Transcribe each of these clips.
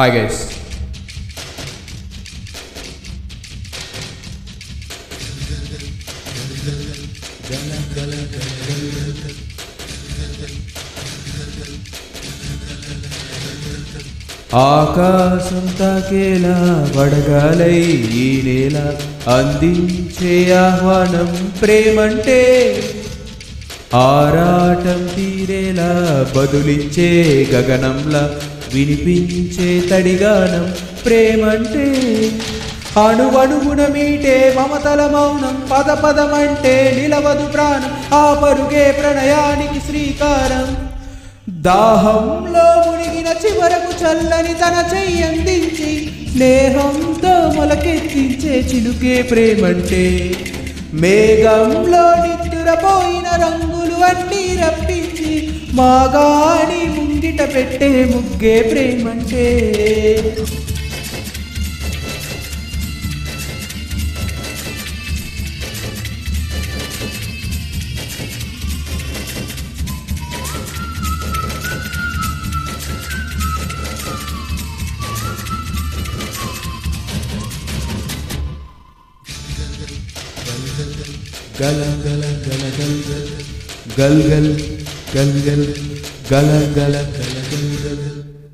Hi guys. ఆకాశం తాకేలా వడగాలై ఈ నేల అందించే ఆహ్వానం ప్రేమంటే, ఆరాటం తీరేలా బదులిచ్చే గగనంలా వినిపించే తడిగానం ప్రేమంటే, అణువణువున మీటే మమతల మౌనం పద పదమంటే నిలవదు ప్రాణం ఆ పరుగే ప్రణయానికి శ్రీకారం. దాహంలో మునిగిన చివరకు చల్లని తన చెయ్యందించి స్నేహంతో మొలకెత్తించే చిలుకే ప్రేమంటే, మేఘంలో నిద్దురపోయిన రంగులు అన్నీ రప్పించి మాగాని ముంగిట పెట్టే ముగ్గే ప్రేమంటే. గల గల గల గల్ గల్ గల్ గల్ గల్ గల గల గల గల్ గల్.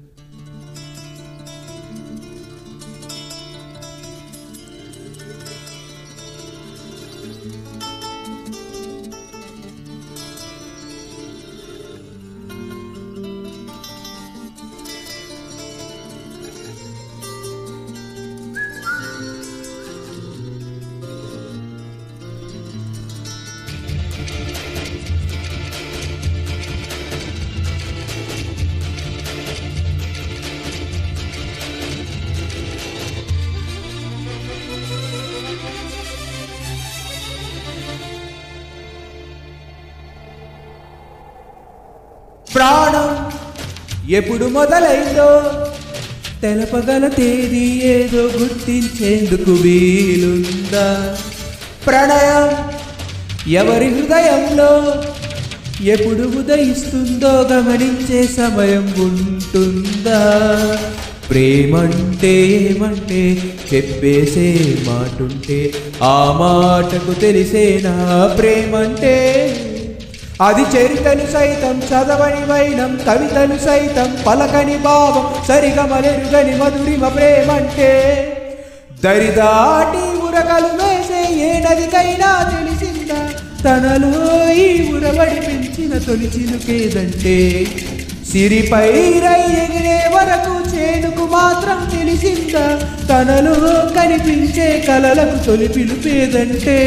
ప్రాణం ఎప్పుడు మొదలైందో తెలపగల తేదీ ఏదో గుర్తించేందుకు వీలుందా? ప్రణయం ఎవరి హృదయంలో ఎప్పుడు ఉదయిస్తుందో గమనించే సమయం ఉంటుందా? ప్రేమంటే ఏమంటే చెప్పేసే మాటుంటే ఆ మాటకు తెలిసేనా ప్రేమంటే? అది చరితలు సైతం చదవని వైనం, కవితలు సైతం పలకని భావం, సరిగమలెరుగని మధురిమ ప్రేమంటే. దరిదాటి ఉరకలు వేసే ఏ నదికైనా తెలిసిందా తనలో ఈ ఉరవడి పెంచిన తొలి చిలుకేదంటే? సిరిపై రై ఎగిరే వరకు చేనుకు మాత్రం తెలిసిందా తనలో కనిపించే కలలకు తొలి పిలుపేదంటే?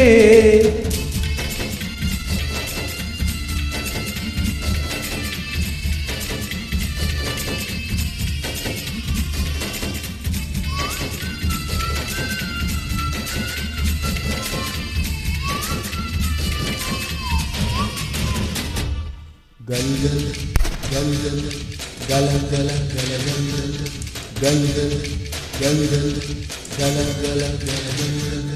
గల్ గల్ గల్ గల్ గల గల గల గల్ గల్ గల్ గల్ గల్ గల గల గల గల్ గల్.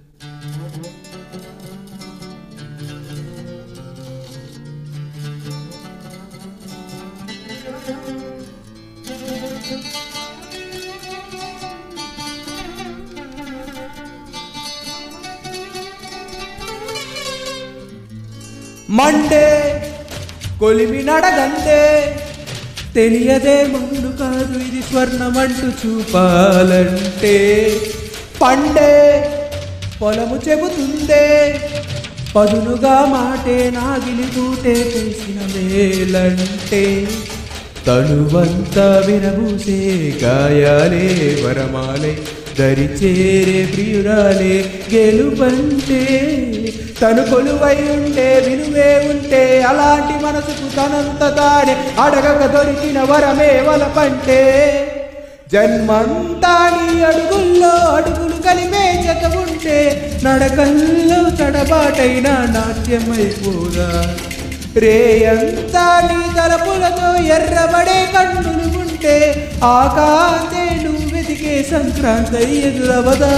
మండే కొలిమి నడగంటే తెలియదే మన్ను కాదు ఇది స్వర్ణమంటూ చూపాలంటే. పండే పొలము చెబుతుందే పదునుగా మాటే నాగిలి తూటే చేసిన మేలంటే. తనువంతా విరబూసే గాయాలే వరమాలే దరిచేరే ప్రియురాలే గెలుపంటే. తను కొలువై ఉంటే విలువే ఉంటే అలాంటి మనసుకు తనంత తానే అడగక దొరికిన వరమే వలపంటే. జన్మంతా నీ అడుగుల్లో అడుగులు కలిపే జత ఉంటే నడకల్లో తడబాటైన నాట్యమైపోదా? రేయంతా నీ తలపులతో ఎర్రబడే కన్నులు ఉంటే ఆ కాంతే నువ్వు వెతికే Sankranti ఎదురవదా?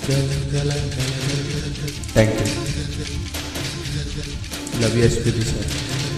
Thank you. Love you, SPD sir.